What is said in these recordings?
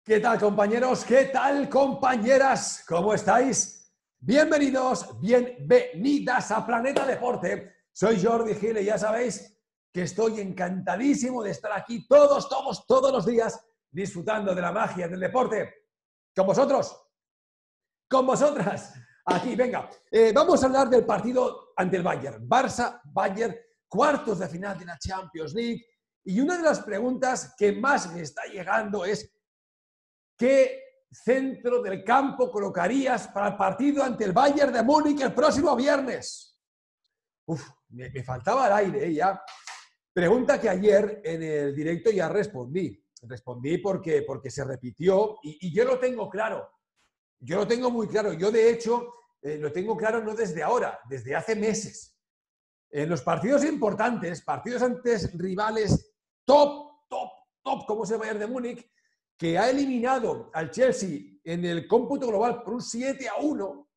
¿Qué tal, compañeros? ¿Qué tal, compañeras? ¿Cómo estáis? Bienvenidos, bienvenidas a Planeta Deporte. Soy Jordi Gil y ya sabéis que estoy encantadísimo de estar aquí todos los días disfrutando de la magia del deporte. ¿Con vosotros? ¿Con vosotras? Aquí, venga. Vamos a hablar del partido ante el Bayern. Barça-Bayern, cuartos de final de la Champions League. Y una de las preguntas que más me está llegando es: ¿qué centro del campo colocarías para el partido ante el Bayern de Múnich el próximo viernes? Me faltaba el aire, ya. Pregunta que ayer en el directo ya respondí. Respondí porque se repitió y yo lo tengo claro. Yo lo tengo muy claro. Yo, de hecho, lo tengo claro no desde ahora, desde hace meses. En los partidos importantes, partidos ante rivales top, como es el Bayern de Múnich, que ha eliminado al Chelsea en el cómputo global por un 7-1,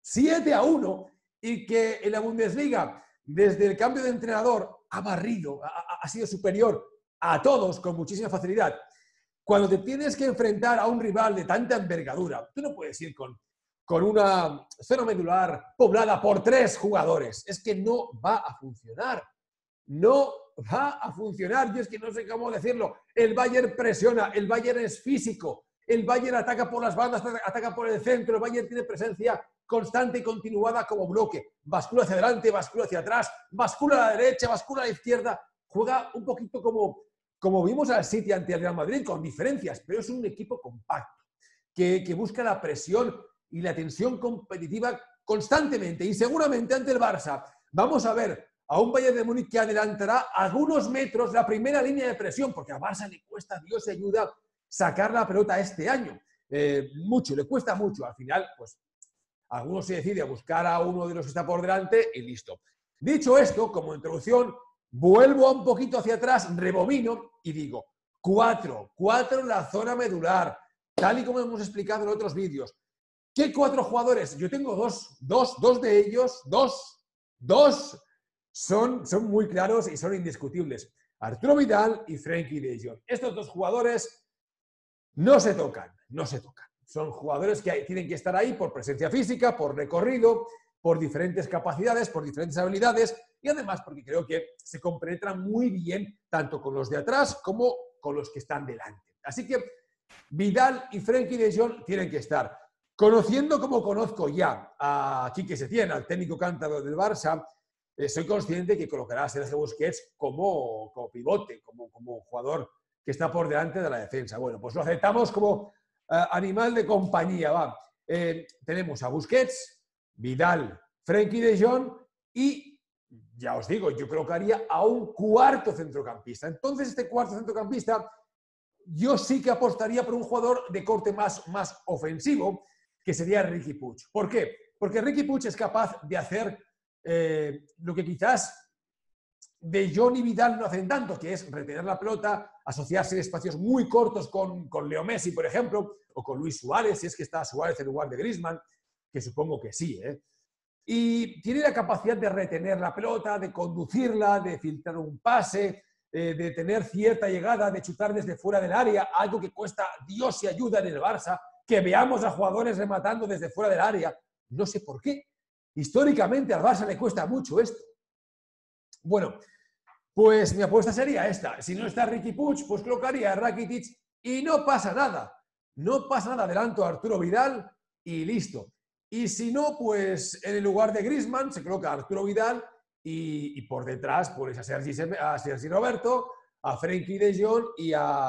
y que en la Bundesliga, desde el cambio de entrenador, ha barrido, ha sido superior a todos con muchísima facilidad. Cuando te tienes que enfrentar a un rival de tanta envergadura, tú no puedes ir con una zona medular poblada por 3 jugadores. Es que no va a funcionar. No va a funcionar. Yo es que no sé cómo decirlo. El Bayern presiona, el Bayern es físico, el Bayern ataca por las bandas, ataca por el centro, el Bayern tiene presencia constante y continuada como bloque. Bascula hacia adelante, bascula hacia atrás, bascula a la derecha, bascula a la izquierda. Juega un poquito como vimos al City ante el Real Madrid, con diferencias, pero es un equipo compacto, que busca la presión y la tensión competitiva constantemente. Y seguramente ante el Barça vamos a ver a un Bayern de Múnich que adelantará algunos metros la primera línea de presión, porque a Barça le cuesta, Dios ayuda, sacar la pelota este año. Le cuesta mucho. Al final, pues, alguno se decide a buscar a uno de los que está por delante y listo. Dicho esto, como introducción, vuelvo un poquito hacia atrás, rebobino y digo: 4 en la zona medular, tal y como hemos explicado en otros vídeos. ¿Qué 4 jugadores? Yo tengo dos de ellos, son muy claros y son indiscutibles. Arturo Vidal y Frenkie de Jong. Estos 2 jugadores no se tocan. Son jugadores que tienen que estar ahí por presencia física, por recorrido, por diferentes capacidades, por diferentes habilidades y además porque creo que se compenetran muy bien tanto con los de atrás como con los que están delante. Así que Vidal y Frenkie de Jong tienen que estar. Conociendo como conozco ya a Quique Setién, al técnico cántabro del Barça, soy consciente que colocará a Sergio Busquets como pivote, como jugador que está por delante de la defensa. Bueno, pues lo aceptamos como animal de compañía. Va. Tenemos a Busquets, Vidal, Frenkie de Jong y, ya os digo, yo colocaría a un 4º centrocampista. Entonces, este 4º centrocampista, yo sí que apostaría por un jugador de corte más ofensivo, que sería Riqui Puig. ¿Por qué? Porque Riqui Puig es capaz de hacer lo que quizás De Jong y Vidal no hacen tanto, que es retener la pelota, asociarse en espacios muy cortos con Leo Messi, por ejemplo, o con Luis Suárez, si es que está Suárez en lugar de Griezmann, que supongo que sí, ¿eh? Y tiene la capacidad de retener la pelota, de conducirla, de filtrar un pase, de tener cierta llegada, de chutar desde fuera del área, algo que cuesta Dios y ayuda en el Barça, que veamos a jugadores rematando desde fuera del área. No sé por qué. Históricamente al Barça le cuesta mucho esto. Bueno, pues mi apuesta sería esta. Si no está Riqui Puig, pues colocaría a Rakitic y no pasa nada. No pasa nada. Adelanto a Arturo Vidal y listo. Y si no, pues en el lugar de Griezmann se coloca a Arturo Vidal y por detrás pones a Sergi Roberto, a Frenkie de Jong y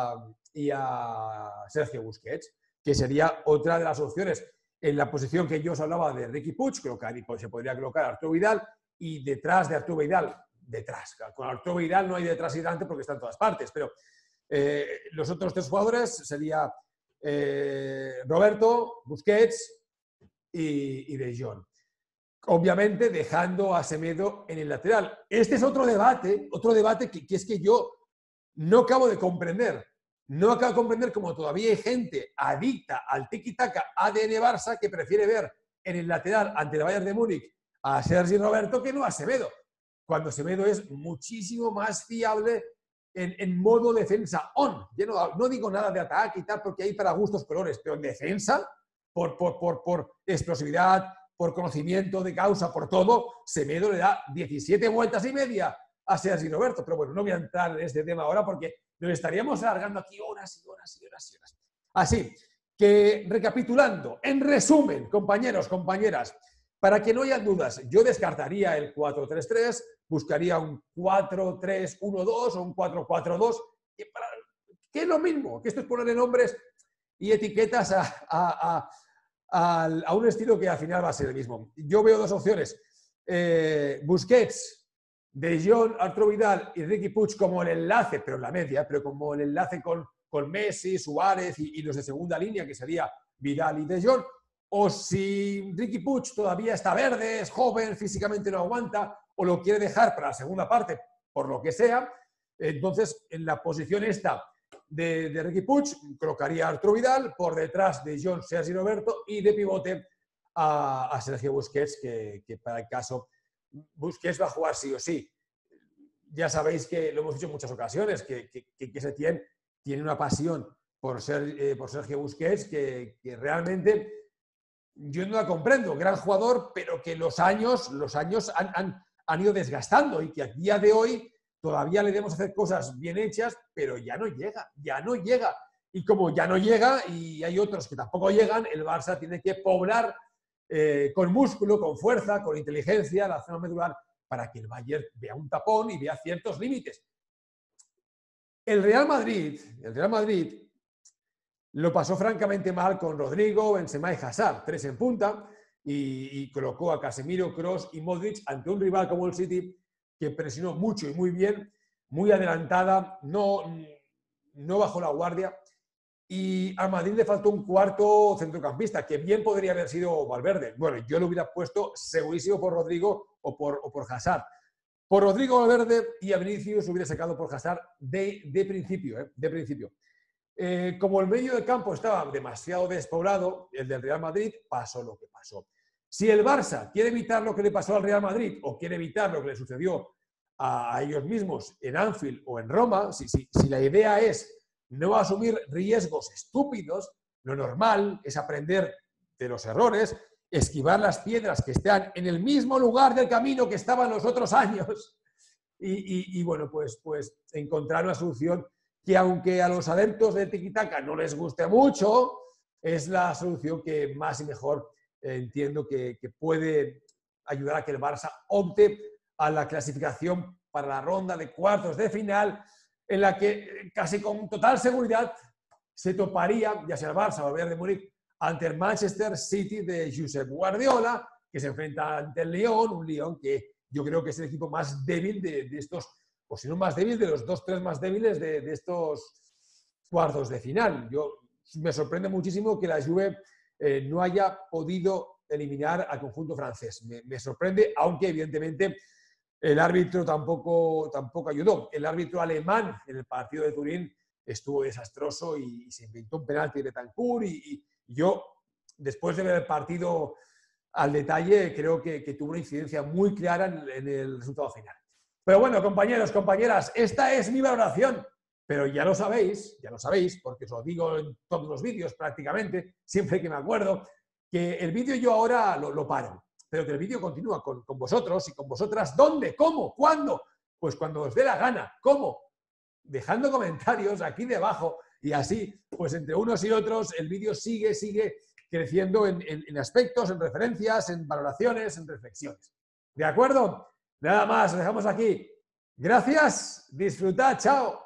a Sergio Busquets, que sería otra de las opciones. En la posición que yo os hablaba de Riqui Puig, se podría colocar a Arturo Vidal y detrás de Arturo Vidal, con Arturo Vidal no hay detrás y delante porque está en todas partes, pero los otros 3 jugadores sería Roberto, Busquets y De Jong. Obviamente dejando a Semedo en el lateral. Este es otro debate que es que yo no acabo de comprender. No acabo de comprender cómo todavía hay gente adicta al tiki-taka ADN Barça que prefiere ver en el lateral ante el Bayern de Múnich a Sergi Roberto que no a Semedo, cuando Semedo es muchísimo más fiable en modo defensa on. Yo no digo nada de ataque y tal, porque hay para gustos colores, pero en defensa, por explosividad, por conocimiento de causa, por todo, Semedo le da 17 vueltas y media a Sergi Roberto. Pero bueno, no voy a entrar en este tema ahora porque nos estaríamos alargando aquí horas y horas y horas y horas. Así que, recapitulando, en resumen, compañeros, compañeras, para que no haya dudas, yo descartaría el 4-3-3, buscaría un 4-3-1-2 o un 4-4-2, que es lo mismo, que esto es ponerle nombres y etiquetas a un estilo que al final va a ser el mismo. Yo veo dos opciones. Busquets, De Jong, Arturo Vidal y Riqui Puig como el enlace, pero en la media, pero como el enlace con Messi, Suárez y los de segunda línea, que sería Vidal y De Jong. O si Riqui Puig todavía está verde, es joven, físicamente no aguanta, o lo quiere dejar para la segunda parte, por lo que sea, entonces en la posición esta de Riqui Puig colocaría a Arturo Vidal, por detrás de Jong, Sergi Roberto, y de pivote a Sergio Busquets, que para el caso Busquets va a jugar sí o sí. Ya sabéis que lo hemos dicho en muchas ocasiones, que Setién tiene una pasión por Sergio Busquets que realmente yo no la comprendo. Gran jugador, pero que los años han ido desgastando y que a día de hoy todavía le debemos hacer cosas bien hechas, pero ya no llega, ya no llega. Y como ya no llega y hay otros que tampoco llegan, el Barça tiene que poblar con músculo, con fuerza, con inteligencia la zona medular para que el Bayern vea un tapón y vea ciertos límites. El Real Madrid lo pasó francamente mal con Rodrigo, Benzema y Hazard, 3 en punta, y colocó a Casemiro, Kroos y Modric ante un rival como el City que presionó mucho y muy bien, muy adelantada, no bajó la guardia. Y a Madrid le faltó un cuarto centrocampista, que bien podría haber sido Valverde. Bueno, yo lo hubiera puesto segurísimo por Rodrigo o por Hazard. Por Rodrigo, Valverde y a Vinicius hubiera sacado por Hazard de principio. Como el medio de campo estaba demasiado despoblado, el del Real Madrid, pasó lo que pasó. Si el Barça quiere evitar lo que le pasó al Real Madrid o quiere evitar lo que le sucedió a ellos mismos en Anfield o en Roma, si la idea es no asumir riesgos estúpidos, lo normal es aprender de los errores, esquivar las piedras que están en el mismo lugar del camino que estaban los otros años y bueno, pues encontrar una solución que, aunque a los adeptos de tiki-taka no les guste mucho, es la solución que más y mejor entiendo que puede ayudar a que el Barça opte a la clasificación para la ronda de cuartos de final, en la que casi con total seguridad se toparía, ya sea el Barça o el Bayern de Múnich, ante el Manchester City de Josep Guardiola, que se enfrenta ante el Lyon, un Lyon que yo creo que es el equipo más débil de estos, o si no más débil, de los 2-3 más débiles de estos cuartos de final. Me sorprende muchísimo que la Juve no haya podido eliminar al conjunto francés. Me sorprende, aunque evidentemente el árbitro tampoco ayudó. El árbitro alemán en el partido de Turín estuvo desastroso y se inventó un penalti de Betancourt y yo, después de ver el partido al detalle, creo que tuvo una incidencia muy clara en el resultado final. Pero bueno, compañeros, compañeras, esta es mi valoración. Pero ya lo sabéis, porque os lo digo en todos los vídeos prácticamente, siempre que me acuerdo, que el vídeo yo ahora lo paro, pero que el vídeo continúa con vosotros y con vosotras. ¿Dónde? ¿Cómo? ¿Cuándo? Pues cuando os dé la gana. ¿Cómo? Dejando comentarios aquí debajo y así, pues entre unos y otros, el vídeo sigue creciendo en aspectos, en referencias, en valoraciones, en reflexiones. ¿De acuerdo? Nada más, lo dejamos aquí. Gracias, disfrutad, chao.